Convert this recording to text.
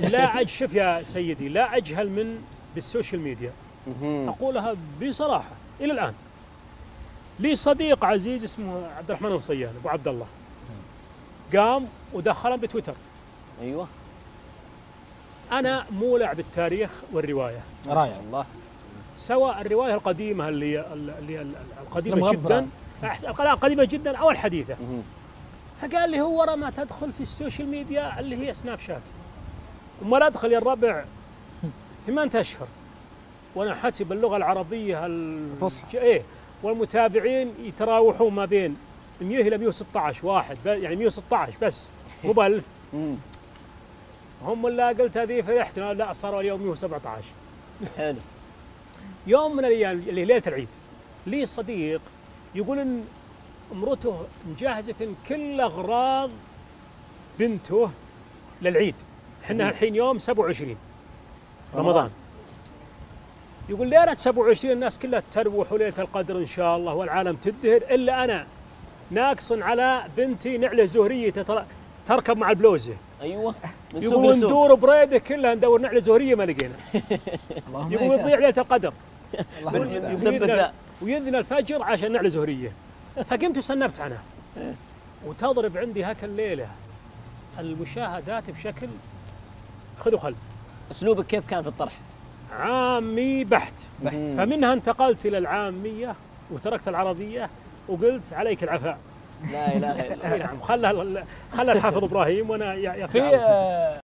لا شوف يا سيدي، لا أجهل من بالسوشيال ميديا. أقولها بصراحة إلى الآن. لي صديق عزيز اسمه عبد الرحمن الصيان، أبو عبد الله، قام ودخلها بتويتر. أيوه. أنا مولع بالتاريخ والرواية. رائع الله. سواء الرواية القديمة اللي القديمة جدا، القديمة جدا أو الحديثة. فقال لي هو ورا ما تدخل في السوشيال ميديا اللي هي سناب شات، وما لا أدخل يا الربع 8 أشهر وأنا حاسب اللغة العربية الفصحى. إيه، والمتابعين يتراوحون ما بين 100 إلى 116 واحد، يعني 116 بس، مو ب1000. هم اللي قلت هذه فرحت، لا صاروا اليوم 117. حلو. يوم من الأيام اللي ليلة العيد، لي صديق يقول إن امرته مجهزة كل أغراض بنته للعيد. احنا الحين يوم 27 رمضان. يقول ليلة 27 الناس كلها تروح وليلة القدر إن شاء الله والعالم تدهر، إلا أنا ناقص على بنتي نعلة زهرية تركب مع البلوزة. أيوه. يقول ندور بريدة كلها ندور نعلة زهرية ما لقينا. يقول يضيع ليلة القدر. ويذن الفجر عشان نعلة زهرية. فقمت وسنبت عنها. وتضرب عندي هاك الليلة المشاهدات بشكل خذ وخل. أسلوبك كيف كان في الطرح؟ عامي بحت. فمنها انتقلت إلى العامية وتركت العربية وقلت عليك العفاء. لا إله إلا الله. نعم، خلها الحافظ إبراهيم وأنا يا